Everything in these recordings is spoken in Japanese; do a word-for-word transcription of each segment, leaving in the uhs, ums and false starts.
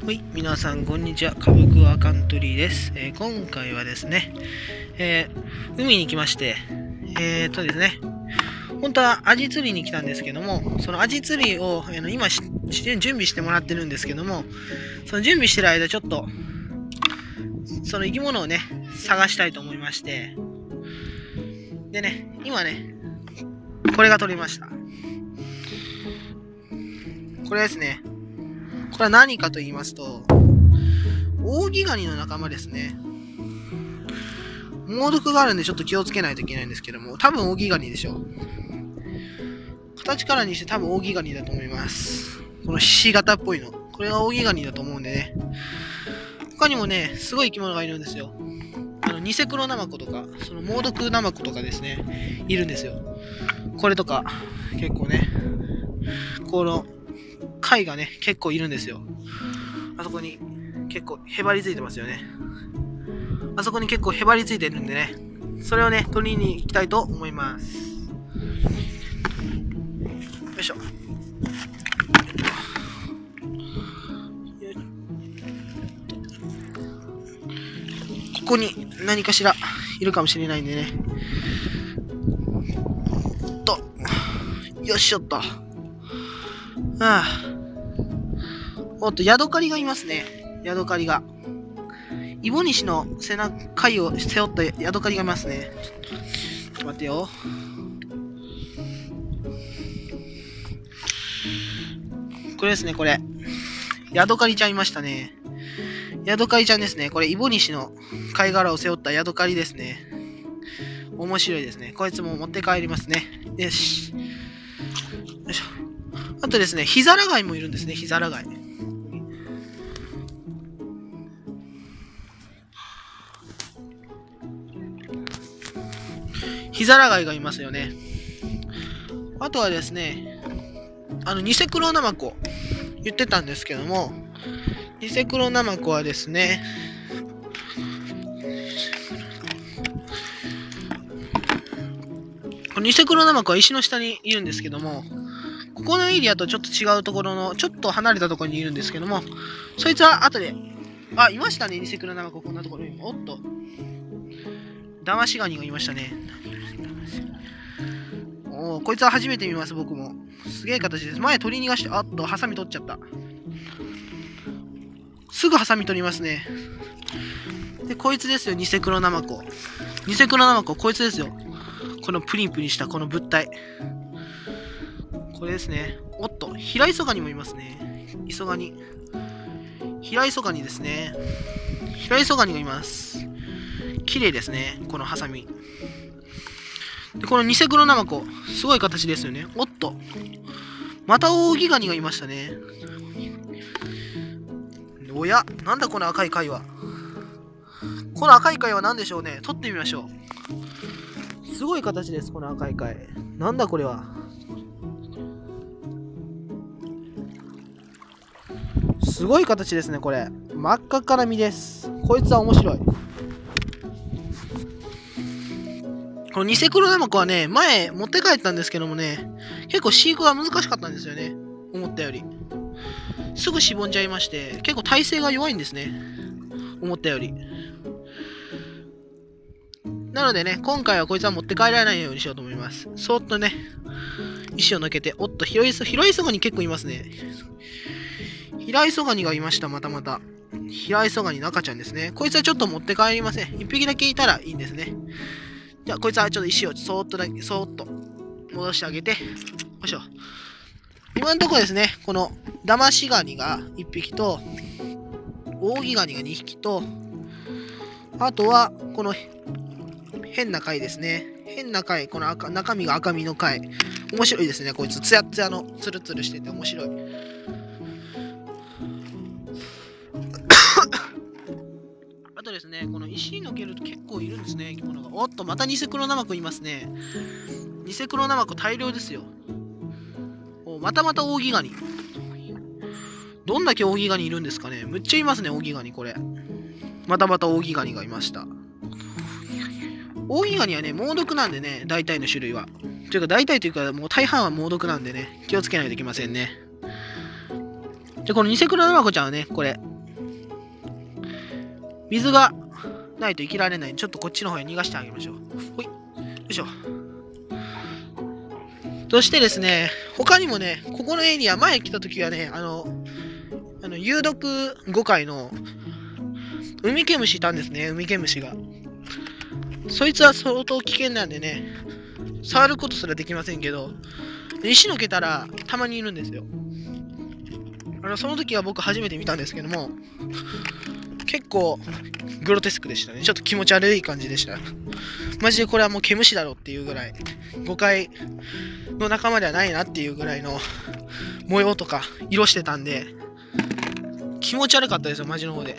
はい、皆さんこんにちは。カブクワカントリーです。えー今回はですね、えー海に来まして、えーっとですね、本当はアジ釣りに来たんですけども、そのアジ釣りをあの今しし準備してもらってるんですけども、その準備してる間ちょっと、その生き物をね、探したいと思いまして、でね、今ね、これが取れました。これですね。これは何かと言いますと、オオギガニの仲間ですね。猛毒があるんでちょっと気をつけないといけないんですけども、多分オオギガニでしょう。形からにして多分オオギガニだと思います。このひし形っぽいの。これがオオギガニだと思うんでね。他にもね、すごい生き物がいるんですよ。あの、ニセクロナマコとか、その猛毒ナマコとかですね、いるんですよ。これとか、結構ね、この、貝がね、結構いるんですよ。あそこに結構へばりついてますよね。あそこに結構へばりついてるんでね、それをね、取りに行きたいと思います。よいしょ。ここに何かしらいるかもしれないんでね。と、よいしょっと。ああ。おっと、ヤドカリがいますね。ヤドカリが。イボニシの背中、貝を背負ったヤドカリがいますね。ちょっと待ってよ。これですね、これ。ヤドカリちゃんいましたね。ヤドカリちゃんですね。これ、イボニシの貝殻を背負ったヤドカリですね。面白いですね。こいつも持って帰りますね。よし。よいしょ。あとですね、ヒザラガイもいるんですね、ヒザラガイ。ヒザラガイがいますよね。あとはですね、あの、ニセクロナマコ言ってたんですけども、ニセクロナマコはですね、このニセクロナマコは石の下にいるんですけども、ここのエリアとちょっと違うところの、ちょっと離れたところにいるんですけども、そいつは後で、あ、いましたね、ニセクロナマコ、こんなところに。おっと、ダマシガニがいましたね。おー、こいつは初めて見ます、僕も。すげえ形です。前取り逃がして、あっと、ハサミ取っちゃった。すぐハサミ取りますね。で、こいつですよ、ニセクロナマコ。ニセクロナマコ、こいつですよ。このプリンプリンしたこの物体。これですね。おっと、ヒライソガニもいますね。イソガニ。ヒライソガニですね。ヒライソガニがいます。綺麗ですね、このハサミ。で、このニセクロナマコ、すごい形ですよね。おっと。またオオギガニがいましたね。おや、なんだこの赤い貝は。この赤い貝は何でしょうね。取ってみましょう。すごい形です、この赤い貝。なんだこれは。すごい形ですね、これ。真っ赤っかな実です。こいつは面白い。このニセクロナマコはね、前持って帰ったんですけどもね、結構飼育が難しかったんですよね。思ったより。すぐしぼんじゃいまして、結構耐性が弱いんですね。思ったより。なのでね、今回はこいつは持って帰らないようにしようと思います。そーっとね、石を抜けて、おっと、ヒライソ、ヒライソガニ結構いますね。ヒライソガニがいました、またまた。ヒライソガニの赤ちゃんですね。こいつはちょっと持って帰りません。一匹だけいたらいいんですね。じゃあ、こいつはちょっと石をそーっとだけ、そーっと戻してあげて、よいしょ。今のところですね、このダマシガニがいっぴきと、オオギガニがにひきと、あとは、この変な貝ですね。変な貝、この赤中身が赤身の貝。面白いですね、こいつ。ツヤツヤのツルツルしてて面白い。あとですね、この石にのけると結構いるんですね、生き物が。おっと、またニセクロナマコいますね。ニセクロナマコ大量ですよ。お、またまたオオギガニ。どんだけオオギガニいるんですかね。むっちゃいますね、オオギガニ、これ。またまたオオギガニがいました。オオギガニはね、猛毒なんでね、大体の種類は。というか、大体というか、もう大半は猛毒なんでね、気をつけないといけませんね。で、このニセクロナマコちゃんはね、これ、 水がないと生きられない。ちょっとこっちの方へ逃がしてあげましょう。ほい。よいしょ。そしてですね、他にもね、ここのエリア、前来た時はね、あの、あの有毒ごかいのウミケムシいたんですね、ウミケムシが。そいつは相当危険なんでね、触ることすらできませんけど、石のけたらたまにいるんですよ。あのその時は僕初めて見たんですけども、結構グロテスクでしたね。ちょっと気持ち悪い感じでした。マジでこれはもう毛虫だろっていうぐらい、誤解の仲間ではないなっていうぐらいの模様とか色してたんで、気持ち悪かったですよ、マジの方で。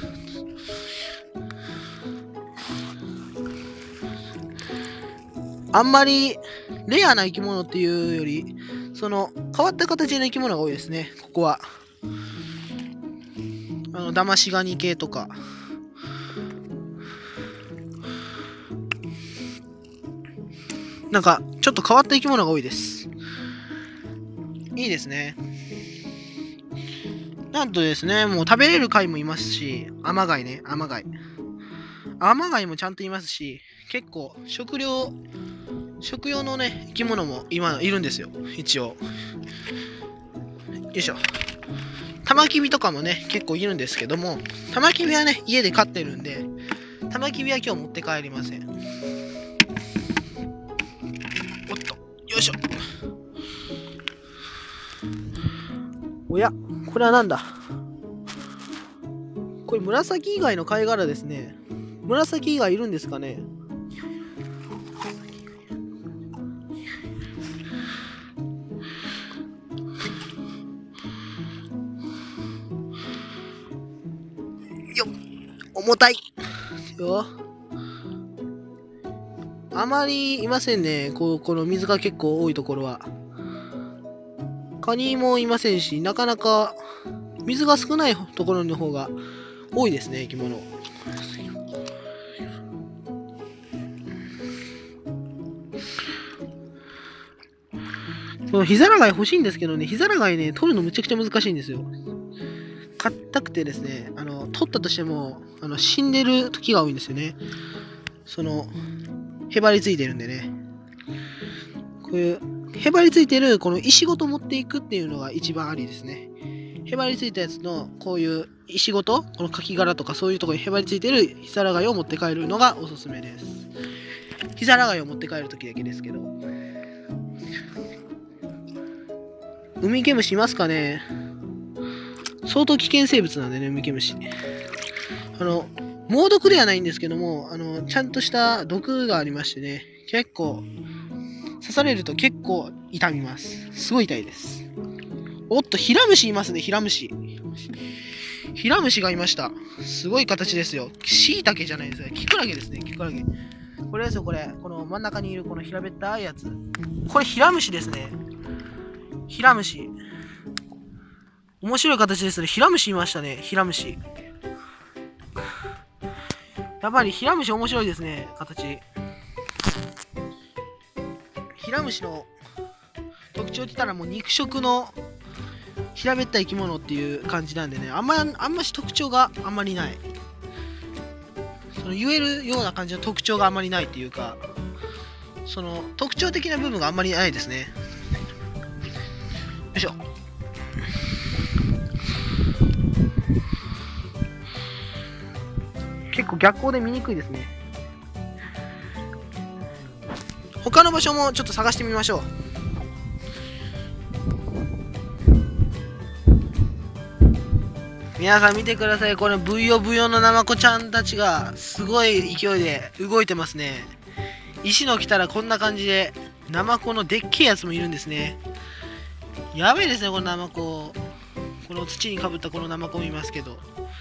あんまりレアな生き物っていうより、その変わった形の生き物が多いですね、ここは。あの、ダマシガニ系とか。なんか、ちょっと変わった生き物が多いです。いいですね。なんとですね、もう食べれる貝もいますし、アマガイね、アマガイ。アマガイもちゃんといますし、結構食料、食用のね、生き物も今いるんですよ、一応。よいしょ。タマキビとかもね、結構いるんですけども、タマキビはね、家で飼ってるんで、タマキビは今日持って帰りません。おっと、よいしょ。おや、これはなんだ。これ紫以外の貝殻ですね。紫以外いるんですかね。よっ、重たいよ。あまりいませんね、こうこの水が結構多いところは。カニもいませんし、なかなか水が少ないところの方が多いですね、生き物。このヒザラガイ欲しいんですけどね、ヒザラガイね、取るのむちゃくちゃ難しいんですよ。硬くてですね、あの、取ったとしても、あの、死んでる時が多いんですよね。その、へばりついてるんでね。こういう、へばりついてる、この石ごと持っていくっていうのが一番ありですね。へばりついたやつの、こういう石ごと、このカキ殻とかそういうところにへばりついてるヒザラガイを持って帰るのがおすすめです。ヒザラガイを持って帰るときだけですけど。ウミケムシいますかね。相当危険生物なんでね、ウミケムシ。あの、猛毒ではないんですけども、あの、ちゃんとした毒がありましてね、結構、刺されると結構痛みます。すごい痛いです。おっと、ヒラムシいますね、ヒラムシ。ヒラムシがいました。すごい形ですよ。シイタケじゃないですね。キクラゲですね、キクラゲ。これですよ、これ。この真ん中にいるこの平べったいやつ。これヒラムシですね。ヒラムシ。面白い形ですね。ヒラムシいましたね。ヒラムシ。やっぱりヒラムシ面白いですね。形。ヒラムシの特徴って言ったらもう肉食の平べったい生き物っていう感じなんでね。あんま、あんまし特徴があんまりない。その言えるような感じの特徴があんまりないっていうか、その特徴的な部分があんまりないですね。よいしょ。結構逆光で見にくいですね。他の場所もちょっと探してみましょう。皆さん見てください。これブヨブヨのナマコちゃんたちがすごい勢いで動いてますね。石の来たらこんな感じでナマコのでっけえやつもいるんですね。やべえですね、このナマコ。この土にかぶったこのナマコもいますけど、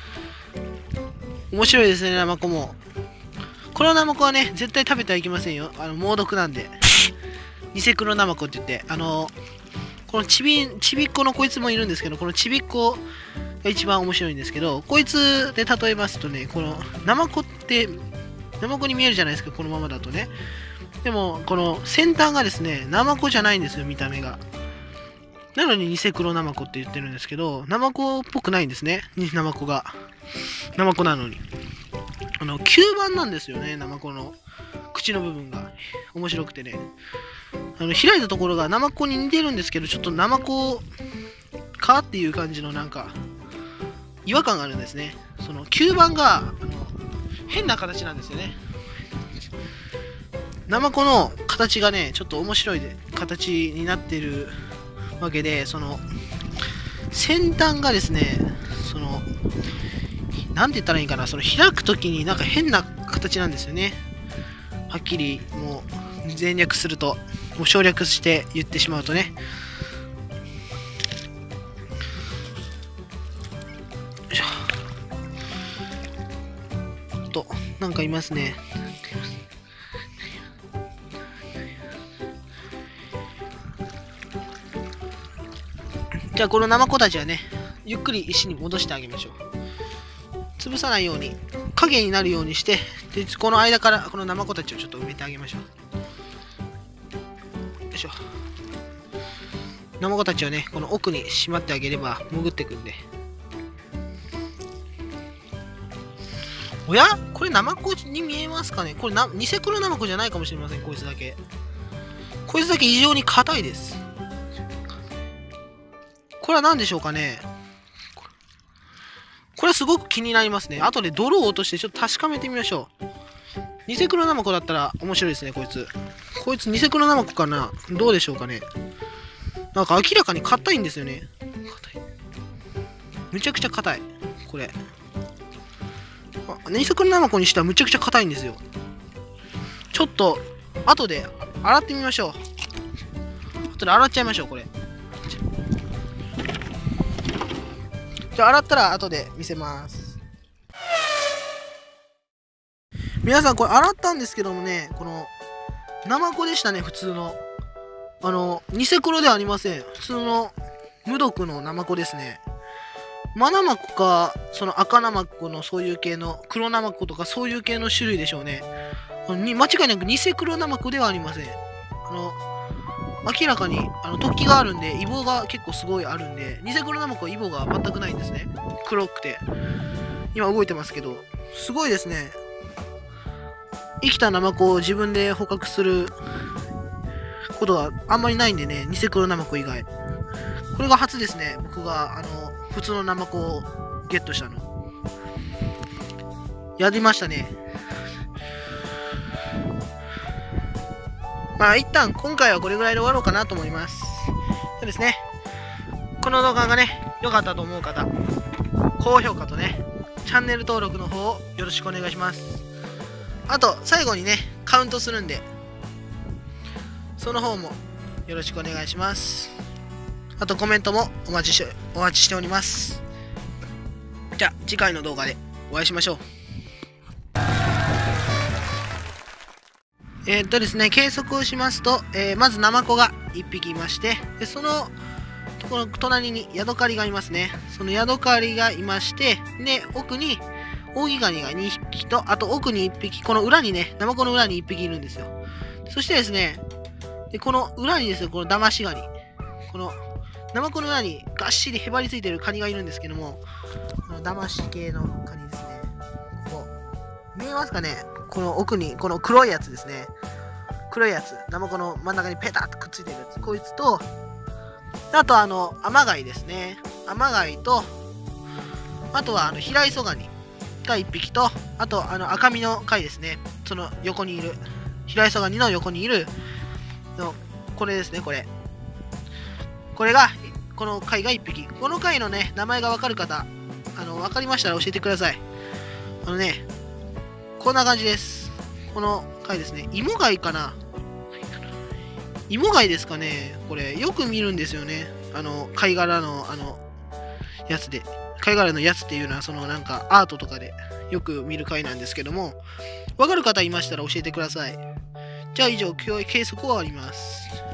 面白いですね、ナマコも。このナマコはね、絶対食べてはいけませんよ。あの、猛毒なんで。ニセクロナマコって言って、あの、このちび、ちびっこのこいつもいるんですけど、このちびっこが一番面白いんですけど、こいつで例えますとね、このナマコって、ナマコに見えるじゃないですか、このままだとね。でも、この先端がですね、ナマコじゃないんですよ、見た目が。 なのに偽黒ナマコって言ってるんですけど、ナマコっぽくないんですね。ナマコが。ナマコなのに。あの、吸盤なんですよね、ナマコの。口の部分が。面白くてね。あの、開いたところがナマコに似てるんですけど、ちょっとナマコかっていう感じのなんか、違和感があるんですね。その、吸盤が、あの、変な形なんですよね。ナマコの形がね、ちょっと面白いで形になってるわけで、その先端がですね、そのなんて言ったらいいかな、その開くときになんか変な形なんですよね。はっきりもう全略すると、もう省略して言ってしまうとね。よいしょ。となんかいますね。じゃあこのナマコたちはね、ゆっくり石に戻してあげましょう。潰さないように、影になるようにして、でこの間からこのナマコたちをちょっと埋めてあげましょう。よいしょ。ナマコたちをね、この奥にしまってあげれば潜ってくんで。おや？これナマコに見えますかね？これな偽黒ナマコじゃないかもしれません、こいつだけ。こいつだけ異常に硬いです。これは何でしょうかね。これはすごく気になりますね。後で泥を落としてちょっと確かめてみましょう。偽黒ナマコだったら面白いですね、こいつ。こいつ偽黒ナマコかな？どうでしょうかね。なんか明らかに硬いんですよね。硬い。むちゃくちゃ硬い。これ。偽黒ナマコにしてはむちゃくちゃ硬いんですよ。ちょっと、後で洗ってみましょう。後で洗っちゃいましょう、これ。じゃあ洗ったら後で見せます。皆さんこれ洗ったんですけどもね、このナマコでしたね、普通の。あの、偽黒ではありません。普通の無毒のナマコですね。マナマコか、その赤ナマコのそういう系の、黒ナマコとかそういう系の種類でしょうね。に間違いなく偽黒ナマコではありません。あの、明らかにあの突起があるんで、イボが結構すごいあるんで、偽黒ナマコはイボが全くないんですね。黒くて。今動いてますけど、すごいですね。生きたナマコを自分で捕獲することはあんまりないんでね、偽黒ナマコ以外。これが初ですね、僕があの普通のナマコをゲットしたの。やりましたね。まあ一旦今回はこれぐらいで終わろうかなと思います。そうですね。この動画がね、良かったと思う方、高評価とね、チャンネル登録の方をよろしくお願いします。あと、最後にね、カウントするんで、その方もよろしくお願いします。あとコメントもお待ちし、お待ちしております。じゃあ、次回の動画でお会いしましょう。えー、っとですね、計測をしますと、えー、まずナマコがいっぴきいまして、でそのところ隣にヤドカリがいますね。そのヤドカリがいまして、で、奥にオオギガニがにひきと、あと奥にいっぴき、この裏にね、ナマコの裏にいっぴきいるんですよ。そしてですね、でこの裏にですね、このダマシガニ、このナマコの裏にがっしりへばりついてるカニがいるんですけども、このダマシ系のカニですね。ここ、見えますかね？この奥に、この黒いやつですね。黒いやつ。ナマコの真ん中にペタッとくっついてるやつ。こいつと、あとあの、アマガイですね。アマガイと、あとはあの、ヒライソガニがいっぴきと、あとあの、赤身の貝ですね。その横にいる、ヒライソガニの横にいる、のこれですね、これ。これが、この貝がいっぴき。この貝のね、名前がわかる方、あの、わかりましたら教えてください。あのね、こんな感じです。この貝ですね。イモ貝かな？イモ貝ですかね？これ、よく見るんですよね。あの、貝殻の、あの、やつで。貝殻のやつっていうのは、そのなんか、アートとかでよく見る貝なんですけども、わかる方いましたら教えてください。じゃあ以上、今日計測を終わります。